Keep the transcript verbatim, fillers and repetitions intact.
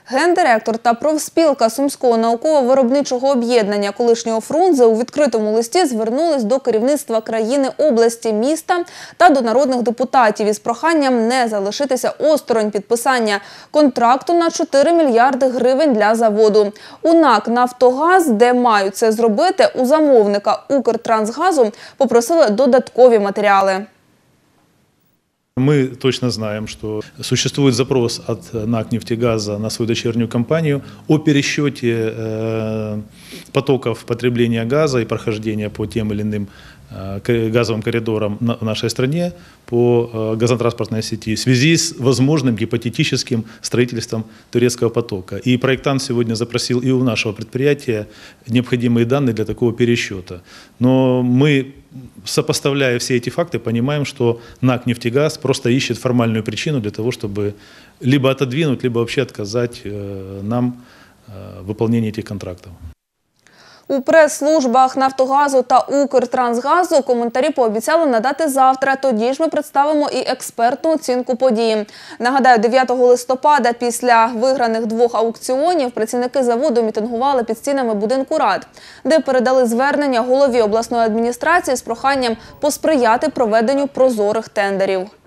Гендиректор та профспілка Сумського науково-виробничого об'єднання колишнього Фрунзе у відкритому листі звернулись до керівництва країни, області, міста та до народних депутатів із проханням не залишитися осторонь підписання контракту на чотири мільярди гривень для заводу. У НАК «Нафтогаз», де мають це зробити, у замовника «Укртрансгазу» попросили додаткові матеріали. Мы точно знаем, что существует запрос от НАК «Нефтегаза» на свою дочернюю компанию о пересчете э, потоков потребления газа и прохождения по тем или иным э, газовым коридорам в нашей стране по э, газотранспортной сети в связи с возможным гипотетическим строительством турецкого потока. И проектант сегодня запросил и у нашего предприятия необходимые данные для такого пересчета. Но мы, сопоставляя все эти факты, понимаем, что НАК «Нефтегаз» просто ищет формальную причину для того, чтобы либо отодвинуть, либо вообще отказать нам в выполнении этих контрактов. У прес-службах «Нафтогазу» та «Укртрансгазу» коментарі пообіцяли надати завтра. Тоді ж ми представимо і експертну оцінку події. Нагадаю, дев'ятого листопада після виграних двох аукціонів працівники заводу мітингували під стінами будинку рад, де передали звернення голові обласної адміністрації з проханням посприяти проведенню прозорих тендерів.